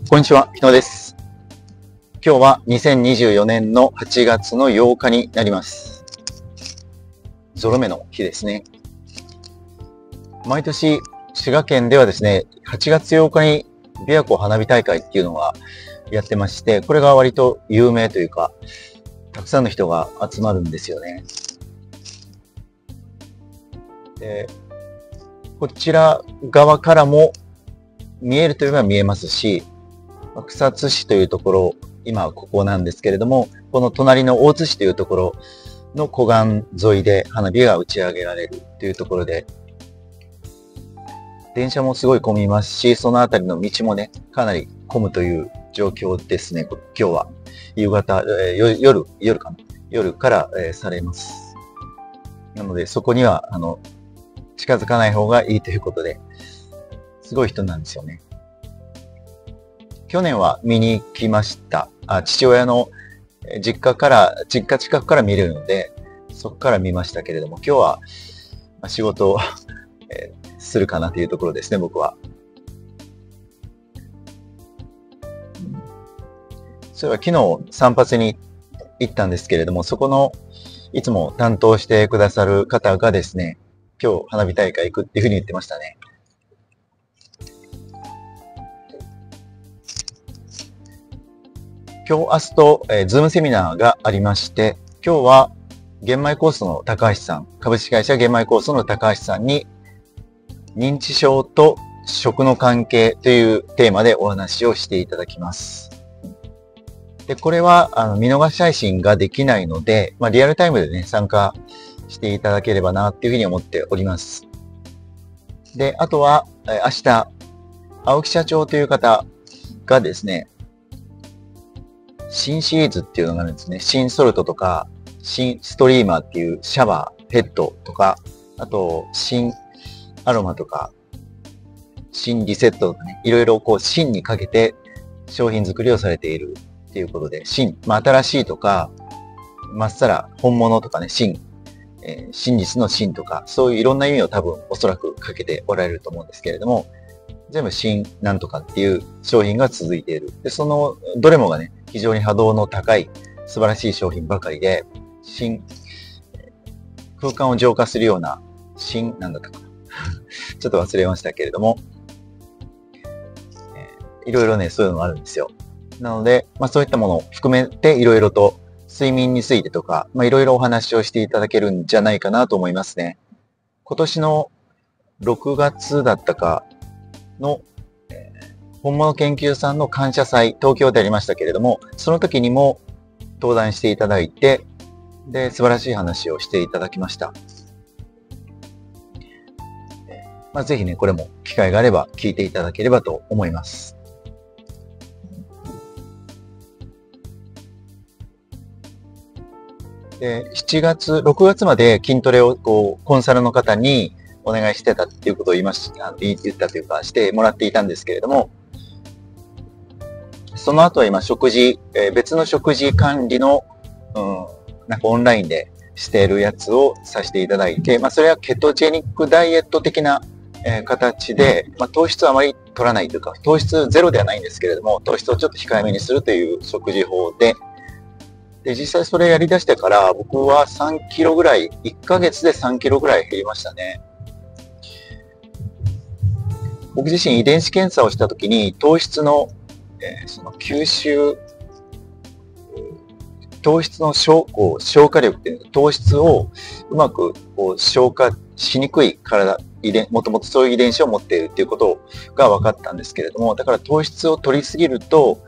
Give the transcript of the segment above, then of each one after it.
こんにちは、日野です。今日は2024年の8月の8日になります。ゾロ目の日ですね。毎年、滋賀県ではですね、8月8日に琵琶湖花火大会っていうのがやってまして、これが割と有名というか、たくさんの人が集まるんですよね。で、こちら側からも見えるといえば見えますし、草津市というところ、今はここなんですけれども、この隣の大津市というところの湖岸沿いで花火が打ち上げられるというところで、電車もすごい混みますし、そのあたりの道もね、かなり混むという状況ですね。今日は夕方、夜から、されます。なので、そこには近づかない方がいいということで、すごい人なんですよね。去年は見に行きました。父親の実家近くから見れるので、そこから見ましたけれども、今日は仕事をするかなというところですね、僕は。そういえば昨日散髪に行ったんですけれども、そこのいつも担当してくださる方がですね、今日花火大会行くっていうふうに言ってましたね。今日、明日と、ズームセミナーがありまして、今日は、玄米コースの高橋さん、株式会社玄米コースの高橋さんに、認知症と食の関係というテーマでお話をしていただきます。で、これは、見逃し配信ができないので、リアルタイムでね、参加していただければな、っていうふうに思っております。で、あとは、明日、青木社長という方がですね、新シリーズっていうのがあるんですね。新ソルトとか、新ストリーマーっていうシャワー、ヘッドとか、あと、新アロマとか、新リセットとかね、いろいろ新にかけて商品作りをされているっていうことで、新、新しいとか、まっさら本物とかね、真実の真とか、そういういろんな意味を多分おそらくかけておられると思うんですけれども、全部新なんとかっていう商品が続いている。で、そのどれもがね、非常に波動の高い素晴らしい商品ばかりで、空間を浄化するようななんだったかな。ちょっと忘れましたけれども、いろいろね、そういうのがあるんですよ。なので、そういったものを含めていろいろと睡眠についてとか、いろいろお話をしていただけるんじゃないかなと思いますね。今年の6月だったかの、本物研究さんの感謝祭、東京でありましたけれども、その時にも登壇していただいて、で、素晴らしい話をしていただきました。ぜひね、これも機会があれば聞いていただければと思います。で、6月まで筋トレをコンサルの方にお願いしてたっていうことを言ったというか、してもらっていたんですけれども、その後は今別の食事管理の、なんかオンラインでしているやつをさせていただいて、それはケトジェニックダイエット的な、形で、糖質をあまり取らないというか、糖質ゼロではないんですけれども、糖質をちょっと控えめにするという食事法で、実際それやり出してから僕は3キロぐらい、1ヶ月で3キロぐらい減りましたね。僕自身遺伝子検査をしたときに糖質のその吸収、糖質の消化力っていう、糖質をうまく消化しにくいもともとそういう遺伝子を持っているっていうことが分かったんですけれども、だから糖質を取りすぎると、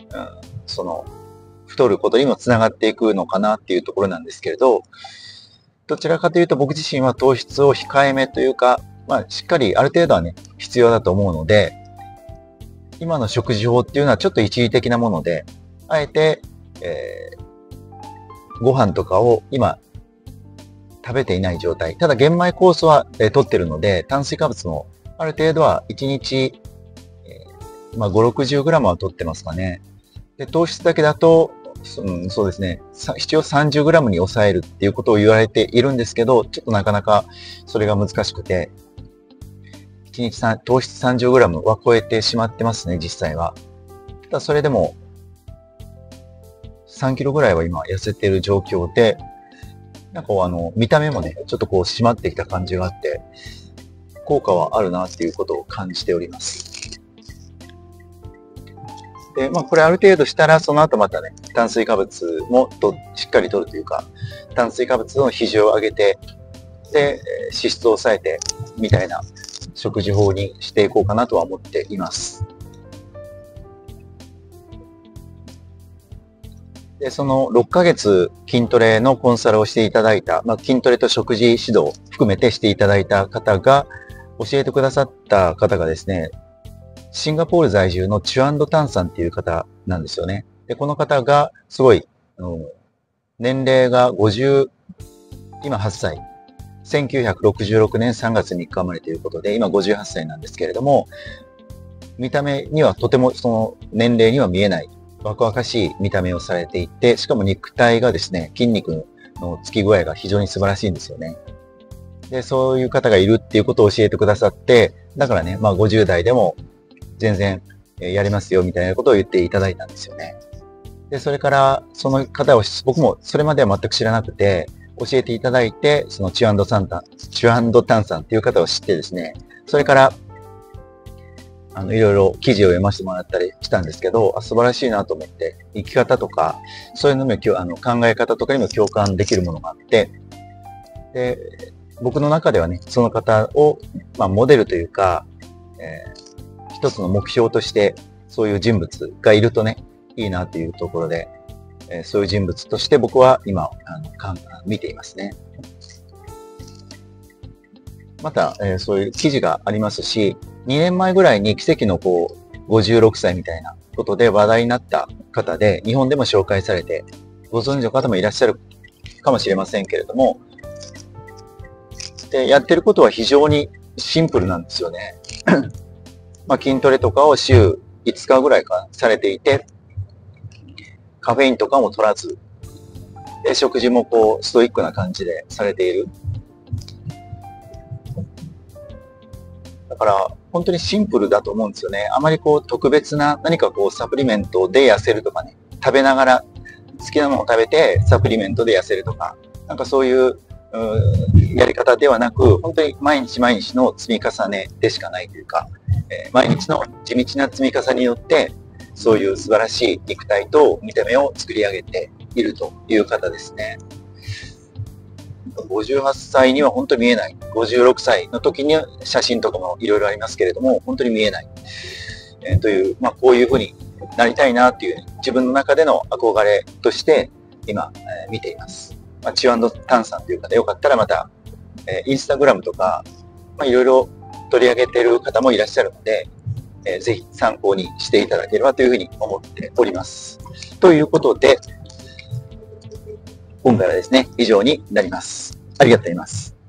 太ることにもつながっていくのかなっていうところなんですけれど、どちらかというと僕自身は糖質を控えめというか、しっかりある程度はね、必要だと思うので、今の食事法っていうのはちょっと一時的なもので、あえて、ご飯とかを今食べていない状態。ただ玄米コースは、取ってるので、炭水化物もある程度は1日、5、60g は取ってますかね。で、糖質だけだと、そうですね、必要 30g に抑えるっていうことを言われているんですけど、ちょっとなかなかそれが難しくて、1日糖質 30g は超えてしまってますね、実際は。 ただそれでも3キロぐらいは今痩せてる状況で、なんか見た目もね、ちょっとこう締まってきた感じがあって、効果はあるなっていうことを感じております。で、これある程度したら、その後またね、炭水化物もしっかり摂るというか、炭水化物の比重を上げて、で、脂質を抑えて、みたいな食事法にしていこうかなとは思っています。で、その6ヶ月筋トレのコンサルをしていただいた、筋トレと食事指導含めてしていただいた方が、教えてくださった方がですね、シンガポール在住のチュアンドタンさんっていう方なんですよね。で、この方がすごい、年齢が今8歳。1966年3月3日生まれということで、今58歳なんですけれども、見た目にはとてもその年齢には見えない若々しい見た目をされていて、しかも肉体がですね、筋肉のつき具合が非常に素晴らしいんですよね。で、そういう方がいるっていうことを教えてくださって、だからね、50代でも全然やれますよみたいなことを言っていただいたんですよね。で、それからその方を僕もそれまでは全く知らなくて、教えていただいて、そのチュアンドタンさんっていう方を知ってですね、それからいろいろ記事を読ませてもらったりしたんですけど、素晴らしいなと思って、生き方とか、そういうのも考え方とかにも共感できるものがあって、で、僕の中ではね、その方を、モデルというか、一つの目標として、そういう人物がいるとね、いいなというところで、そういう人物として僕は今、見ていますね。また、そういう記事がありますし、2年前ぐらいに奇跡の56歳みたいなことで話題になった方で、日本でも紹介されて、ご存知の方もいらっしゃるかもしれませんけれども、で、やってることは非常にシンプルなんですよね。筋トレとかを週5日ぐらいされていて、カフェインとかも取らず、で、食事もストイックな感じでされている。だから、本当にシンプルだと思うんですよね。あまり特別な何かサプリメントで痩せるとかね、食べながら好きなものを食べてサプリメントで痩せるとか、なんかそういうやり方ではなく、本当に毎日毎日の積み重ねでしかないというか、毎日の地道な積み重ねによって、そういう素晴らしい肉体と見た目を作り上げているという方ですね。58歳には本当に見えない。56歳の時に写真とかもいろいろありますけれども、本当に見えない。という、こういうふうになりたいなっていう、自分の中での憧れとして今、見ています。チュアンドタンさんという方、よかったらまた、インスタグラムとか、いろいろ取り上げている方もいらっしゃるので、ぜひ参考にしていただければというふうに思っております。ということで、今回はですね、以上になります。ありがとうございます。